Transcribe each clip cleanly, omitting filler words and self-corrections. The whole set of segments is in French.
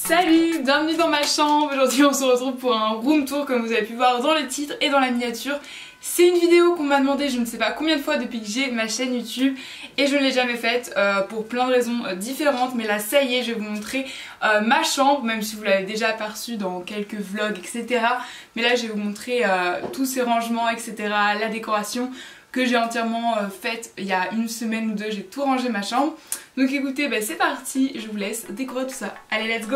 Salut, bienvenue dans ma chambre. Aujourd'hui on se retrouve pour un room tour comme vous avez pu voir dans le titre et dans la miniature. C'est une vidéo qu'on m'a demandé je ne sais pas combien de fois depuis que j'ai ma chaîne YouTube et je ne l'ai jamais faite pour plein de raisons différentes, mais là ça y est, je vais vous montrer ma chambre, même si vous l'avez déjà aperçu dans quelques vlogs etc. Mais là je vais vous montrer tous ces rangements etc, la décoration que j'ai entièrement faite il y a une semaine ou deux, j'ai tout rangé ma chambre. Donc écoutez, c'est parti, je vous laisse découvrir tout ça. Allez, let's go!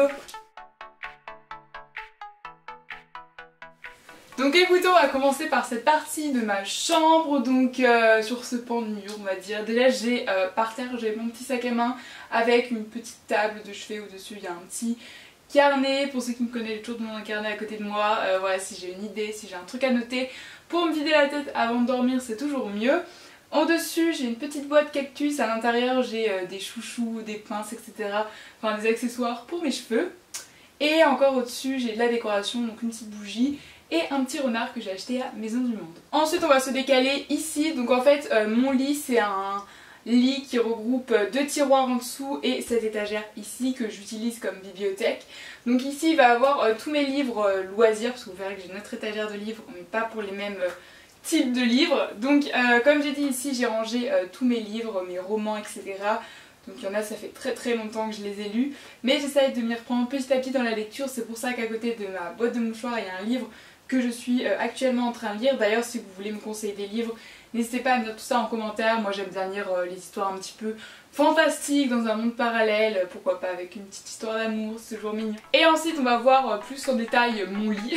Donc écoutez, on va commencer par cette partie de ma chambre, donc sur ce pan de mur on va dire. Déjà j'ai par terre, j'ai mon petit sac à main avec une petite table de chevet au dessus, il y a un petit carnet. Pour ceux qui me connaissent, j'ai toujours mon carnet à côté de moi, voilà, si j'ai une idée, si j'ai un truc à noter. Pour me vider la tête avant de dormir c'est toujours mieux. En dessus j'ai une petite boîte cactus, à l'intérieur j'ai des chouchous, des pinces etc. Enfin des accessoires pour mes cheveux. Et encore au dessus j'ai de la décoration, donc une petite bougie et un petit renard que j'ai acheté à Maison du Monde. Ensuite on va se décaler ici, donc en fait mon lit c'est un lit qui regroupe deux tiroirs en dessous et cette étagère ici que j'utilise comme bibliothèque. Donc ici il va avoir tous mes livres loisirs, parce que vous verrez que j'ai une autre étagère de livres mais pas pour les mêmes types de livres. Donc comme j'ai dit ici j'ai rangé tous mes livres, mes romans etc. Donc il y en a, ça fait très longtemps que je les ai lus, mais j'essaye de m'y reprendre petit à petit dans la lecture. C'est pour ça qu'à côté de ma boîte de mouchoirs il y a un livre que je suis actuellement en train de lire. D'ailleurs si vous voulez me conseiller des livres, n'hésitez pas à me dire tout ça en commentaire. Moi j'aime bien lire les histoires un petit peu fantastiques dans un monde parallèle, pourquoi pas avec une petite histoire d'amour, c'est toujours mignon. Et ensuite on va voir plus en détail mon lit.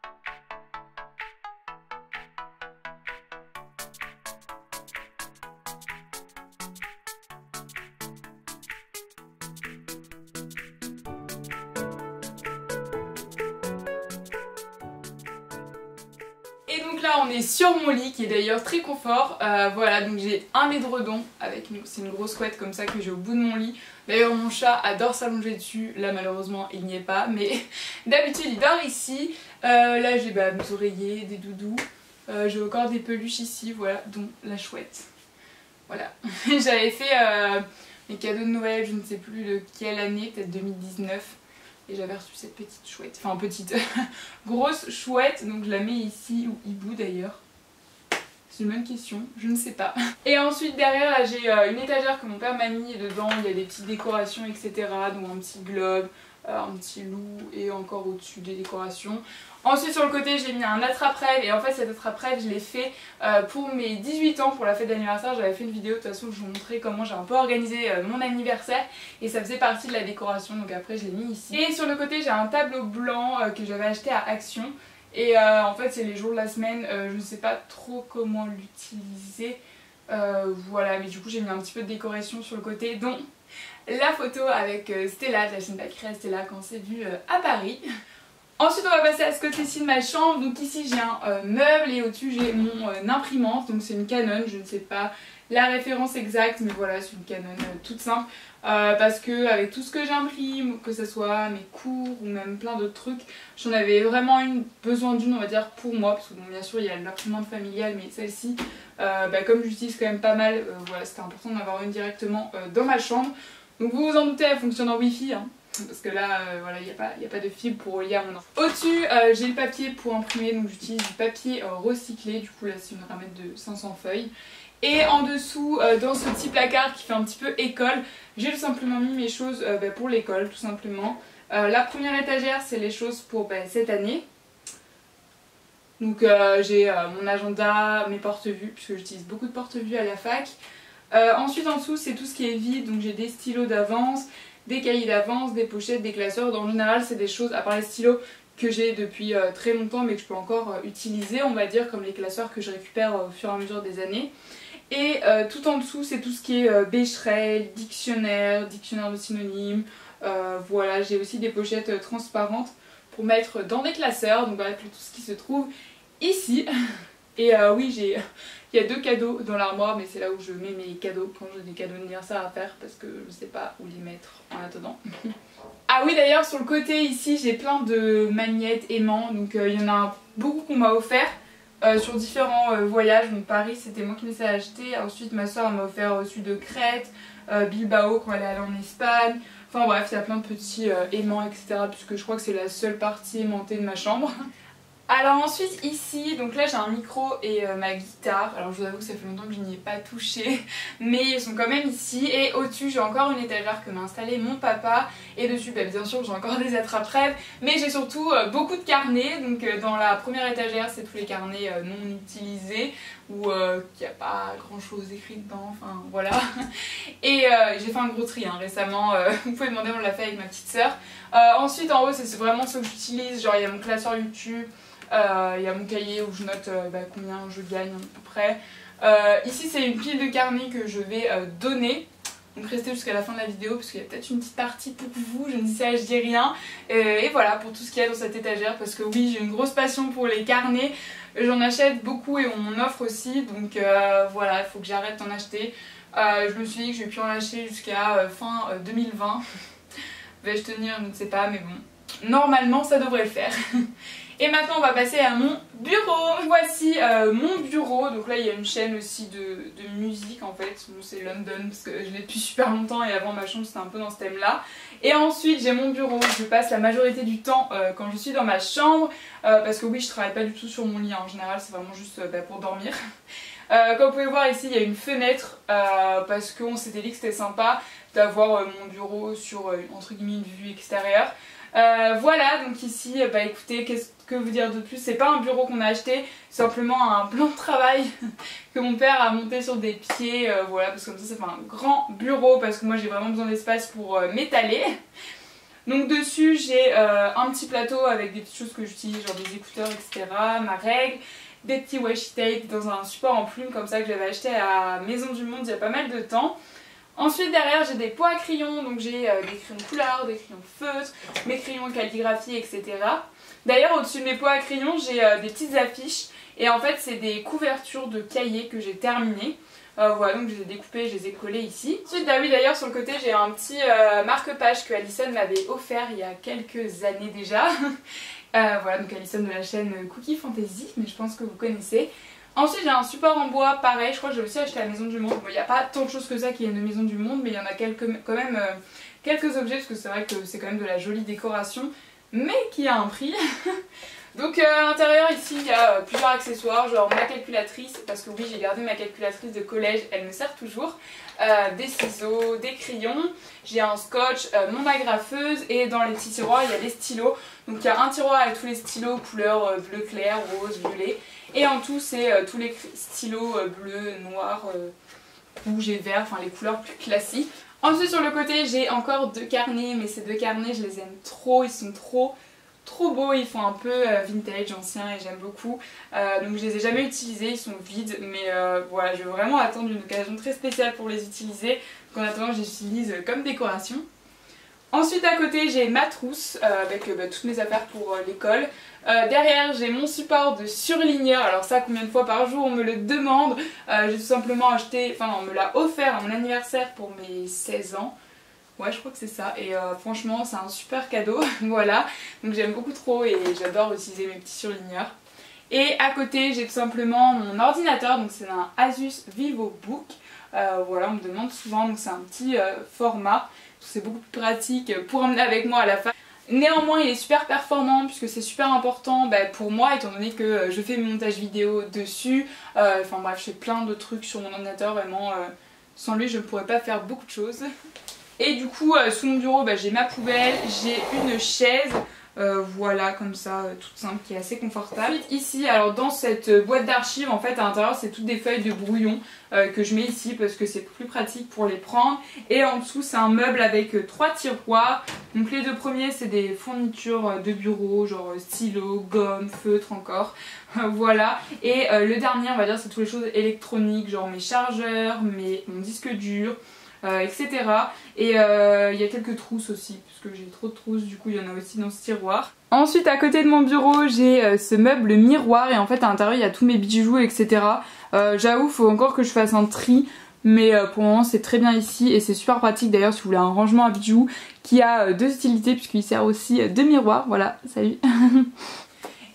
Et donc là on est sur mon lit qui est d'ailleurs très confort, voilà, donc j'ai un édredon avec c'est une grosse couette comme ça que j'ai au bout de mon lit. D'ailleurs mon chat adore s'allonger dessus, là malheureusement il n'y est pas, mais d'habitude il dort ici. Là j'ai mes oreillers, des doudous, j'ai encore des peluches ici, voilà, dont la chouette. Voilà, j'avais fait mes cadeaux de Noël, je ne sais plus de quelle année, peut-être 2019. Et j'avais reçu cette petite chouette, enfin petite grosse chouette, donc je la mets ici, ou hibou d'ailleurs. C'est une bonne question, je ne sais pas. Et ensuite derrière là j'ai une étagère que mon père m'a mis et dedans il y a des petites décorations etc. Donc un petit globe, un petit loup et encore au-dessus des décorations. Ensuite sur le côté j'ai mis un attrape-rêve et en fait cet attrape-rêve je l'ai fait pour mes 18 ans, pour la fête d'anniversaire. J'avais fait une vidéo de toute façon où je vous montrais comment j'ai un peu organisé mon anniversaire et ça faisait partie de la décoration, donc après je l'ai mis ici. Et sur le côté j'ai un tableau blanc que j'avais acheté à Action et en fait c'est les jours de la semaine, je ne sais pas trop comment l'utiliser, voilà, mais du coup j'ai mis un petit peu de décoration sur le côté, dont la photo avec Stella de la chaîne Bakri Stella quand c'est vu à Paris. Ensuite on va passer à ce côté-ci de ma chambre, donc ici j'ai un meuble et au-dessus j'ai mon imprimante, donc c'est une Canon, je ne sais pas la référence exacte mais voilà c'est une Canon toute simple parce que avec tout ce que j'imprime, que ce soit mes cours ou même plein d'autres trucs, j'en avais vraiment besoin d'une on va dire pour moi, parce que bon, bien sûr il y a l'imprimante familiale mais celle-ci comme j'utilise quand même pas mal, voilà c'était important d'en avoir une directement dans ma chambre. Donc vous vous en doutez elle fonctionne en wifi hein. Parce que là voilà il n'y a pas de fibre pour relier à mon enfant. Au-dessus j'ai le papier pour imprimer, donc j'utilise du papier recyclé, du coup là c'est une ramette de 500 feuilles. Et en dessous dans ce petit placard qui fait un petit peu école, j'ai tout simplement mis mes choses pour l'école tout simplement. La première étagère c'est les choses pour cette année. Donc j'ai mon agenda, mes porte-vues, puisque j'utilise beaucoup de porte-vues à la fac. Ensuite en dessous c'est tout ce qui est vide, donc j'ai des stylos d'avance, des cahiers d'avance, des pochettes, des classeurs. En général c'est des choses, à part les stylos que j'ai depuis très longtemps mais que je peux encore utiliser on va dire, comme les classeurs que je récupère au fur et à mesure des années. Et tout en dessous c'est tout ce qui est Becherel, dictionnaire de synonymes, voilà, j'ai aussi des pochettes transparentes pour mettre dans des classeurs, donc voilà tout ce qui se trouve ici. Et oui il y a deux cadeaux dans l'armoire mais c'est là où je mets mes cadeaux quand j'ai des cadeaux d'anniversaire à faire parce que je sais pas où les mettre en attendant. Ah oui d'ailleurs sur le côté ici j'ai plein de magnettes aimants, donc il y en a beaucoup qu'on m'a offert sur différents voyages. Donc Paris c'était moi qui me les ai achetés, ensuite ma soeur m'a offert celui de Crète, Bilbao quand elle est allée en Espagne, Enfin bref, il y a plein de petits aimants, etc. Puisque je crois que c'est la seule partie aimantée de ma chambre. Alors ensuite ici, donc là j'ai un micro et ma guitare. Alors je vous avoue que ça fait longtemps que je n'y ai pas touché, mais ils sont quand même ici. Et au-dessus j'ai encore une étagère que m'a installée mon papa. Et dessus bah, bien sûr j'ai encore des attrape-rêves, mais j'ai surtout beaucoup de carnets. Donc dans la première étagère c'est tous les carnets non utilisés, ou qu'il n'y a pas grand chose écrit dedans, enfin voilà. Et j'ai fait un gros tri hein, récemment, vous pouvez demander, on l'a fait avec ma petite soeur. Ensuite en haut c'est vraiment ce que j'utilise, genre il y a mon classeur YouTube. Il y a mon cahier où je note combien je gagne à peu près. Ici c'est une pile de carnets que je vais donner. Donc restez jusqu'à la fin de la vidéo parce qu'il y a peut-être une petite partie pour vous, je ne dis ça, je dis rien. Et voilà pour tout ce qu'il y a dans cette étagère, parce que oui j'ai une grosse passion pour les carnets. J'en achète beaucoup et on m'en offre aussi, donc voilà, il faut que j'arrête d'en acheter. Je me suis dit que je vais plus en acheter jusqu'à fin 2020. Vais-je tenir, je ne sais pas, mais bon, normalement ça devrait le faire. Et maintenant on va passer à mon bureau. Voici mon bureau, donc là il y a une chaîne aussi de musique en fait, bon, c'est London parce que je l'ai depuis super longtemps et avant ma chambre c'était un peu dans ce thème là. Et ensuite j'ai mon bureau, je passe la majorité du temps quand je suis dans ma chambre, parce que oui je travaille pas du tout sur mon lit en général, c'est vraiment juste pour dormir. Comme vous pouvez voir ici il y a une fenêtre parce qu'on s'était dit que c'était sympa d'avoir mon bureau sur entre guillemets une vue extérieure. Voilà, donc ici, écoutez, qu'est-ce que vous dire de plus, c'est pas un bureau qu'on a acheté, c'est simplement un plan de travail que mon père a monté sur des pieds, voilà, parce que comme ça fait un grand bureau, parce que moi j'ai vraiment besoin d'espace pour m'étaler. Donc dessus j'ai un petit plateau avec des petites choses que j'utilise, genre des écouteurs, etc, ma règle, des petits washi tape dans un support en plume comme ça que j'avais acheté à Maison du Monde il y a pas mal de temps. Ensuite derrière j'ai des pots à crayons, donc j'ai des crayons de couleur, des crayons feutres, mes crayons de calligraphie, etc. D'ailleurs au-dessus de mes pots à crayons j'ai des petites affiches et en fait c'est des couvertures de cahiers que j'ai terminées. Voilà, donc je les ai découpées, je les ai collées ici. Ensuite, bah oui, d'ailleurs sur le côté j'ai un petit marque-page que Alison m'avait offert il y a quelques années déjà. Voilà, donc Alison de la chaîne Cookie Fantasy, mais je pense que vous connaissez. Ensuite j'ai un support en bois, pareil, je crois que j'ai aussi acheté à la Maison du Monde. Bon, il n'y a pas tant de choses que ça qui viennent de Maison du Monde, mais il y en a quand même quelques objets, parce que c'est vrai que c'est quand même de la jolie décoration, mais qui a un prix. Donc à l'intérieur ici il y a plusieurs accessoires, genre ma calculatrice, parce que oui j'ai gardé ma calculatrice de collège, elle me sert toujours, des ciseaux, des crayons, j'ai un scotch, mon agrafeuse, et dans les petits tiroirs il y a des stylos. Donc il y a un tiroir avec tous les stylos couleur bleu clair, rose, violet, et en tout c'est tous les stylos bleu, noir, rouge et vert, enfin les couleurs plus classiques. Ensuite sur le côté j'ai encore deux carnets, mais ces deux carnets je les aime trop, ils sont trop beaux, ils font un peu vintage, ancien, et j'aime beaucoup. Donc je les ai jamais utilisés, ils sont vides, mais voilà, je vais vraiment attendre une occasion très spéciale pour les utiliser. Donc en attendant je les utilise comme décoration. Ensuite à côté j'ai ma trousse avec toutes mes affaires pour l'école. Derrière j'ai mon support de surligneur, alors ça combien de fois par jour on me le demande. J'ai tout simplement acheté, enfin on me l'a offert à mon anniversaire pour mes 16 ans. Ouais je crois que c'est ça, et franchement c'est un super cadeau. Voilà, donc j'aime beaucoup trop et j'adore utiliser mes petits surligneurs. Et à côté j'ai tout simplement mon ordinateur, donc c'est un Asus VivoBook. Voilà, on me demande souvent, donc c'est un petit format, c'est beaucoup plus pratique pour emmener avec moi à la fac. Néanmoins il est super performant puisque c'est super important pour moi, étant donné que je fais mes montages vidéo dessus. Enfin bref, je fais plein de trucs sur mon ordinateur, vraiment sans lui je ne pourrais pas faire beaucoup de choses. Et du coup sous mon bureau j'ai ma poubelle, j'ai une chaise, voilà comme ça, toute simple, qui est assez confortable. Ici, alors dans cette boîte d'archives, en fait à l'intérieur c'est toutes des feuilles de brouillon que je mets ici parce que c'est plus pratique pour les prendre. Et en dessous c'est un meuble avec 3 tiroirs. Donc les deux premiers c'est des fournitures de bureau, genre stylo, gomme, feutre encore. Voilà. Et le dernier on va dire c'est toutes les choses électroniques, genre mes chargeurs, mon disque dur, etc. Et il y a quelques trousses aussi, puisque j'ai trop de trousses, du coup il y en a aussi dans ce tiroir. Ensuite à côté de mon bureau j'ai ce meuble miroir, et en fait à l'intérieur il y a tous mes bijoux, etc. J'avoue, faut encore que je fasse un tri, mais pour le moment c'est très bien ici et c'est super pratique. D'ailleurs si vous voulez un rangement à bijoux qui a deux utilités, puisqu'il sert aussi de miroir, voilà, salut.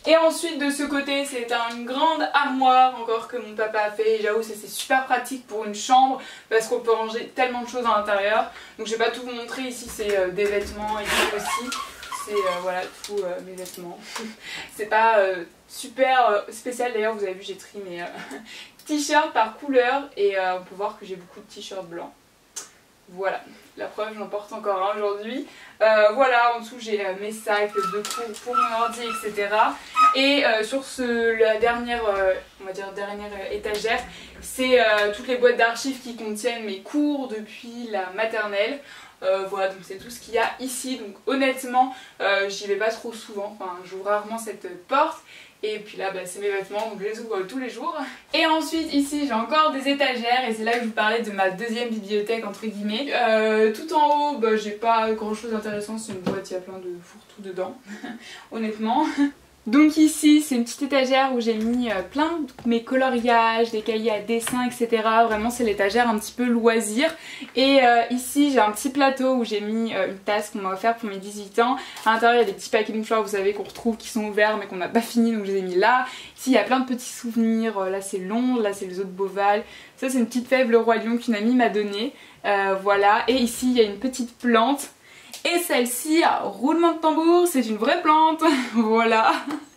Et ensuite de ce côté c'est une grande armoire encore que mon papa a fait, et j'avoue c'est super pratique pour une chambre parce qu'on peut ranger tellement de choses à l'intérieur. Donc je vais pas tout vous montrer, ici c'est des vêtements, ici aussi c'est voilà tous mes vêtements. C'est pas super spécial, d'ailleurs vous avez vu j'ai trié mes t-shirts par couleur et on peut voir que j'ai beaucoup de t-shirts blancs. Voilà, la preuve j'en porte encore un aujourd'hui. Voilà, en dessous j'ai mes sacs de cours pour mon ordi, etc. Et sur la dernière, on va dire dernière étagère, c'est toutes les boîtes d'archives qui contiennent mes cours depuis la maternelle. Voilà, donc c'est tout ce qu'il y a ici. Donc honnêtement, j'y vais pas trop souvent, enfin j'ouvre rarement cette porte. Et puis là c'est mes vêtements, donc je les ouvre tous les jours. Et ensuite ici j'ai encore des étagères, et c'est là que je vous parlais de ma deuxième bibliothèque entre guillemets. Tout en haut j'ai pas grand chose d'intéressant, c'est une boîte, il y a plein de fourre-tout dedans honnêtement. Donc ici c'est une petite étagère où j'ai mis plein de mes coloriages, des cahiers à dessin, etc. Vraiment c'est l'étagère un petit peu loisir. Et ici j'ai un petit plateau où j'ai mis une tasse qu'on m'a offert pour mes 18 ans. À l'intérieur il y a des petits paquets de mouchoirs, vous savez, qu'on retrouve, qui sont ouverts mais qu'on n'a pas fini, donc je les ai mis là. Ici il y a plein de petits souvenirs, là c'est Londres, là c'est les eaux de Beauval. Ça c'est une petite fève Le Roi Lion qu'une amie m'a donnée. Voilà, et ici il y a une petite plante. Et celle-ci, roulement de tambour, c'est une vraie plante, voilà.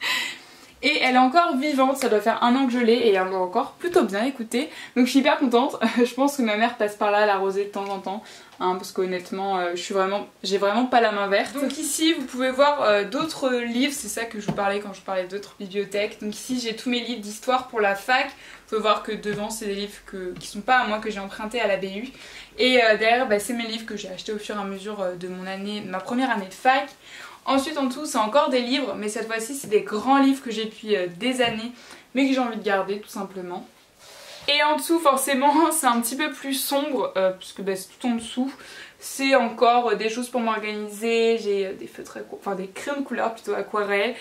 Et elle est encore vivante, ça doit faire 1 an que je l'ai et elle va encore plutôt bien, écoutez. Donc je suis hyper contente, je pense que ma mère passe par là l'arroser de temps en temps. Hein, parce qu'honnêtement, j'ai vraiment pas la main verte. Donc ici vous pouvez voir d'autres livres, c'est ça que je vous parlais quand je vous parlais d'autres bibliothèques. Donc ici j'ai tous mes livres d'histoire pour la fac. Vous pouvez voir que devant c'est des livres qui sont pas à moi, que j'ai empruntés à la BU. Et derrière c'est mes livres que j'ai achetés au fur et à mesure de ma première année de fac. Ensuite en dessous c'est encore des livres, mais cette fois-ci c'est des grands livres que j'ai depuis des années, mais que j'ai envie de garder tout simplement. Et en dessous forcément c'est un petit peu plus sombre, puisque c'est tout en dessous. C'est encore des choses pour m'organiser, j'ai des feutres, enfin des crayons de couleur plutôt aquarelle,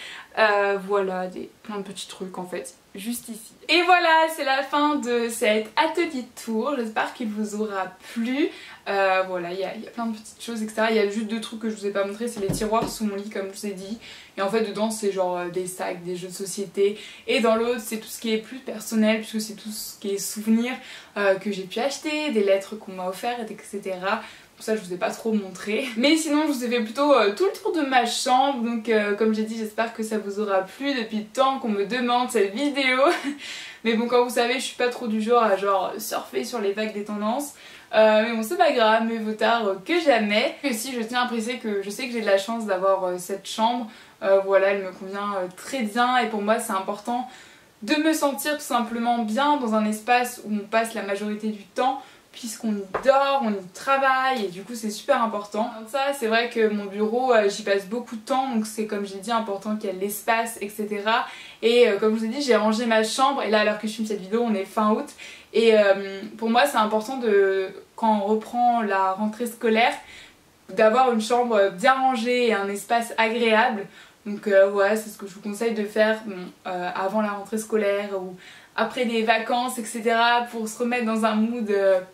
voilà, plein de petits trucs en fait, juste ici. Et voilà, c'est la fin de cet atelier de tour, j'espère qu'il vous aura plu. Voilà, il y a plein de petites choses, etc. Il y a juste 2 trucs que je vous ai pas montré, c'est les tiroirs sous mon lit comme je vous ai dit. Et en fait dedans c'est genre des sacs, des jeux de société. Et dans l'autre c'est tout ce qui est plus personnel, puisque c'est tout ce qui est souvenirs que j'ai pu acheter, des lettres qu'on m'a offertes, etc. Pour ça je vous ai pas trop montré. Mais sinon je vous ai fait plutôt tout le tour de ma chambre. Donc comme j'ai dit, j'espère que ça vous aura plu depuis le temps qu'on me demande cette vidéo. Mais bon, comme vous savez, je suis pas trop du genre à genre surfer sur les vagues des tendances. Mais bon, c'est pas grave, mieux vaut tard que jamais. Et aussi je tiens à préciser que je sais que j'ai de la chance d'avoir cette chambre. Voilà, elle me convient très bien, et pour moi c'est important de me sentir tout simplement bien dans un espace où on passe la majorité du temps, puisqu'on y dort, on y travaille, et du coup c'est super important. Donc ça, c'est vrai que mon bureau, j'y passe beaucoup de temps, donc c'est, comme j'ai dit, important qu'il y ait l'espace, etc. Et comme je vous ai dit, j'ai rangé ma chambre, et là à l'heure que je filme cette vidéo on est fin août, et pour moi c'est important quand on reprend la rentrée scolaire, d'avoir une chambre bien rangée et un espace agréable. Donc voilà, c'est ce que je vous conseille de faire avant la rentrée scolaire ou après des vacances, etc. pour se remettre dans un mood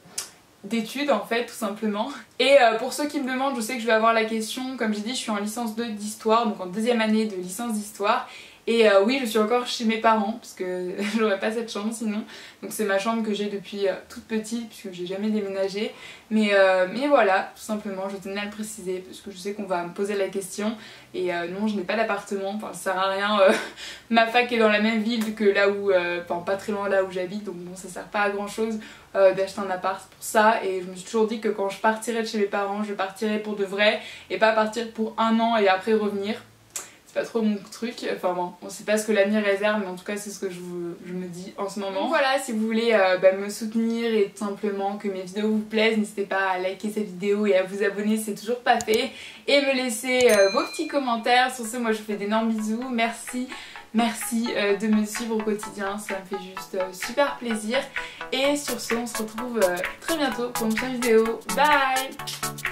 d'études en fait, tout simplement. Et pour ceux qui me demandent, je sais que je vais avoir la question, comme j'ai dit, je suis en licence 2 d'histoire, donc en 2e année de licence d'histoire. Et oui, je suis encore chez mes parents parce que j'aurais pas cette chambre sinon. Donc c'est ma chambre que j'ai depuis toute petite, puisque j'ai jamais déménagé. Mais voilà, tout simplement, je tenais à le préciser parce que je sais qu'on va me poser la question. Et non, je n'ai pas d'appartement, enfin ça sert à rien. Ma fac est dans la même ville que là où, enfin pas très loin là où j'habite, donc bon, ça sert pas à grand chose d'acheter un appart pour ça. Et je me suis toujours dit que quand je partirais de chez mes parents, je partirais pour de vrai et pas partir pour 1 an et après revenir. C'est pas trop mon truc, enfin bon, on sait pas ce que l'avenir réserve, mais en tout cas c'est ce que je me dis en ce moment. Donc voilà, si vous voulez me soutenir et tout simplement que mes vidéos vous plaisent, n'hésitez pas à liker cette vidéo et à vous abonner si c'est toujours pas fait, et me laisser vos petits commentaires. Sur ce, moi je vous fais d'énormes bisous, merci de me suivre au quotidien, ça me fait juste super plaisir. Et sur ce, on se retrouve très bientôt pour une prochaine vidéo. Bye!